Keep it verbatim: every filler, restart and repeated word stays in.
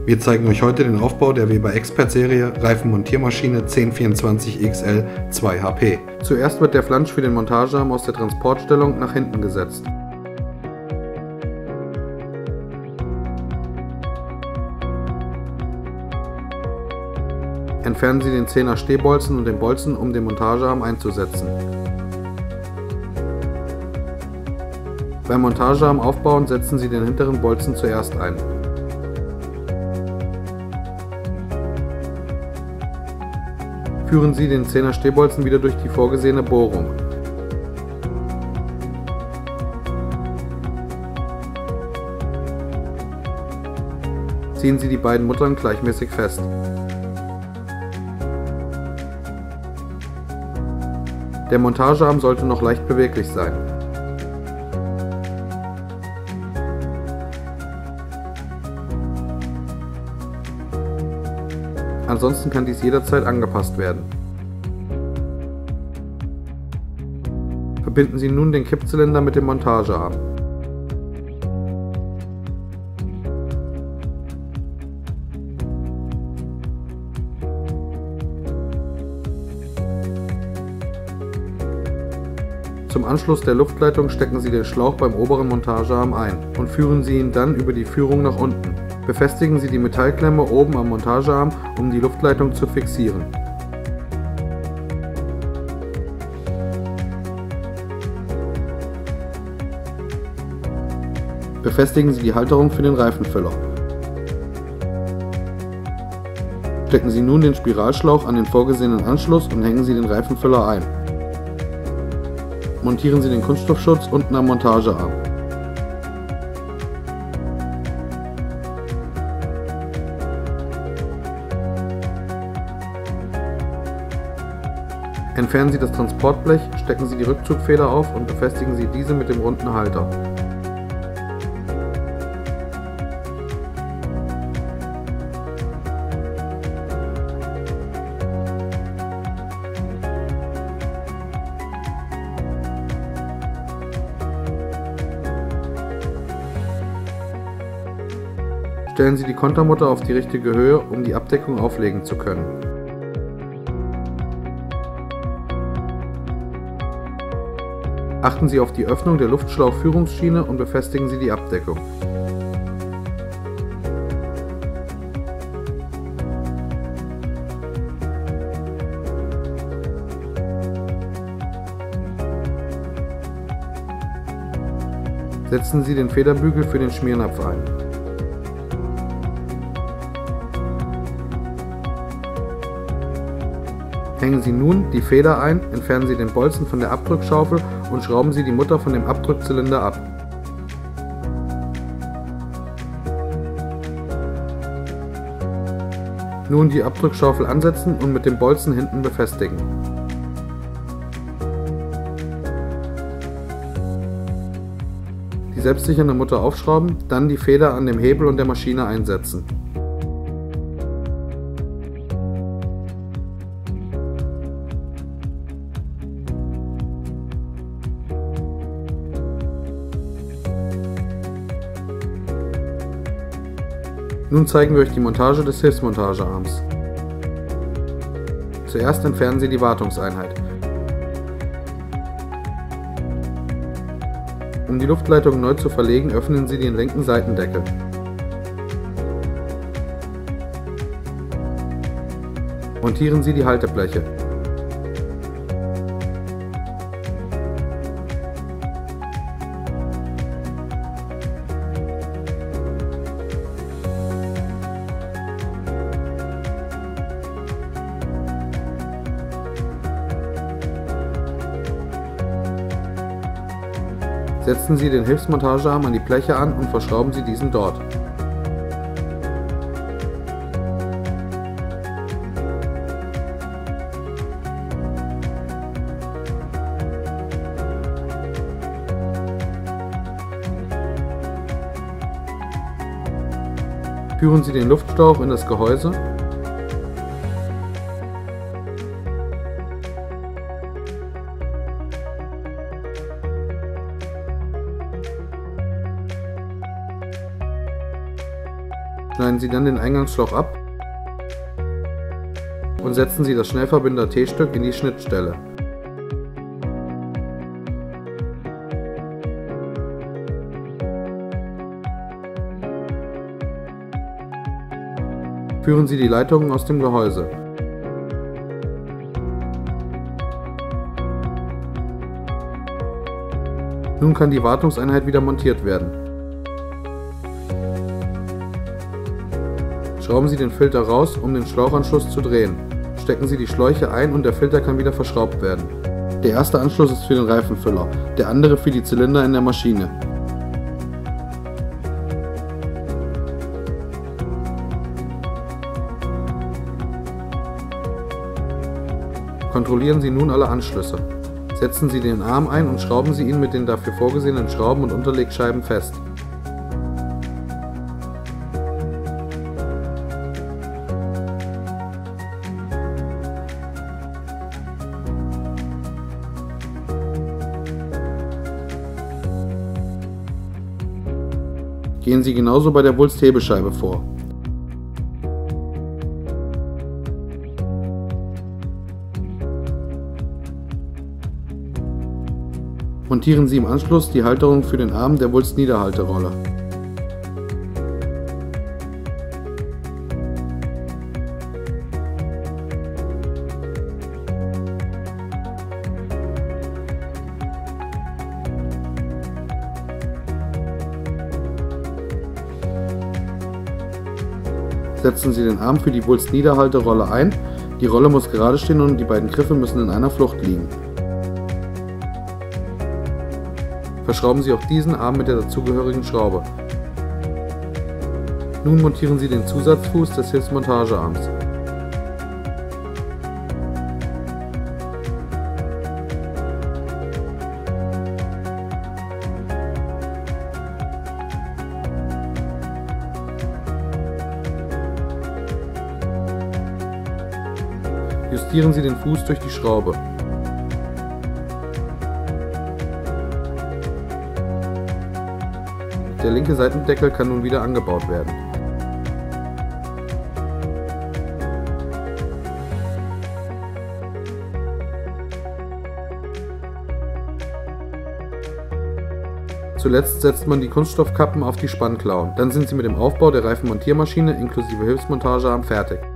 Wir zeigen euch heute den Aufbau der Weber Expert Serie Reifenmontiermaschine zehn vierundzwanzig X L zwei H P. Zuerst wird der Flansch für den Montagearm aus der Transportstellung nach hinten gesetzt. Entfernen Sie den zehner Stehbolzen und den Bolzen, um den Montagearm einzusetzen. Beim Montagearm aufbauen setzen Sie den hinteren Bolzen zuerst ein. Führen Sie den zehner Stehbolzen wieder durch die vorgesehene Bohrung. Ziehen Sie die beiden Muttern gleichmäßig fest. Der Montagearm sollte noch leicht beweglich sein. Ansonsten kann dies jederzeit angepasst werden. Verbinden Sie nun den Kippzylinder mit dem Montagearm. Zum Anschluss der Luftleitung stecken Sie den Schlauch beim oberen Montagearm ein und führen Sie ihn dann über die Führung nach unten. Befestigen Sie die Metallklemme oben am Montagearm, um die Luftleitung zu fixieren. Befestigen Sie die Halterung für den Reifenfüller. Stecken Sie nun den Spiralschlauch an den vorgesehenen Anschluss und hängen Sie den Reifenfüller ein. Montieren Sie den Kunststoffschutz unten am Montagearm. Entfernen Sie das Transportblech, stecken Sie die Rückzugfeder auf und befestigen Sie diese mit dem runden Halter. Stellen Sie die Kontermutter auf die richtige Höhe, um die Abdeckung auflegen zu können. Achten Sie auf die Öffnung der Luftschlauchführungsschiene und befestigen Sie die Abdeckung. Setzen Sie den Federbügel für den Schmiernapf ein. Hängen Sie nun die Feder ein, entfernen Sie den Bolzen von der Abdrückschaufel und schrauben Sie die Mutter von dem Abdrückzylinder ab. Nun die Abdrückschaufel ansetzen und mit dem Bolzen hinten befestigen. Die selbstsichernde Mutter aufschrauben, dann die Feder an dem Hebel und der Maschine einsetzen. Nun zeigen wir euch die Montage des Hilfsmontagearms. Zuerst entfernen Sie die Wartungseinheit. Um die Luftleitung neu zu verlegen, öffnen Sie den linken Seitendeckel. Montieren Sie die Haltebleche. Setzen Sie den Hilfsmontagearm an die Bleche an und verschrauben Sie diesen dort. Führen Sie den Luftschlauch in das Gehäuse. Schneiden Sie dann den Eingangsschlauch ab und setzen Sie das Schnellverbinder T-Stück in die Schnittstelle. Führen Sie die Leitungen aus dem Gehäuse. Nun kann die Wartungseinheit wieder montiert werden. Schrauben Sie den Filter raus, um den Schlauchanschluss zu drehen. Stecken Sie die Schläuche ein und der Filter kann wieder verschraubt werden. Der erste Anschluss ist für den Reifenfüller, der andere für die Zylinder in der Maschine. Kontrollieren Sie nun alle Anschlüsse. Setzen Sie den Arm ein und schrauben Sie ihn mit den dafür vorgesehenen Schrauben und Unterlegscheiben fest. Gehen Sie genauso bei der Wulsthebescheibe vor. Montieren Sie im Anschluss die Halterung für den Arm der Wulstniederhalterolle. Setzen Sie den Arm für die Wulstniederhalterolle ein. Die Rolle muss gerade stehen und die beiden Griffe müssen in einer Flucht liegen. Verschrauben Sie auch diesen Arm mit der dazugehörigen Schraube. Nun montieren Sie den Zusatzfuß des Hilfsmontagearms. Justieren Sie den Fuß durch die Schraube. Der linke Seitendeckel kann nun wieder angebaut werden. Zuletzt setzt man die Kunststoffkappen auf die Spannklauen. Dann sind Sie mit dem Aufbau der Reifenmontiermaschine inklusive Hilfsmontagearm fertig.